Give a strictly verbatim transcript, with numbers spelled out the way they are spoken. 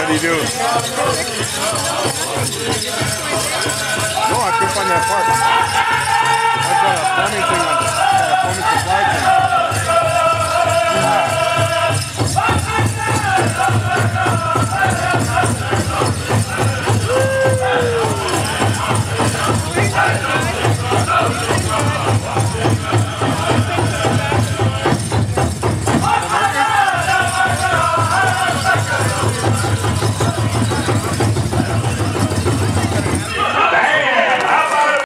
do you do? No, I couldn't find that part. I've got a plumbing thing on, got a plumbing supply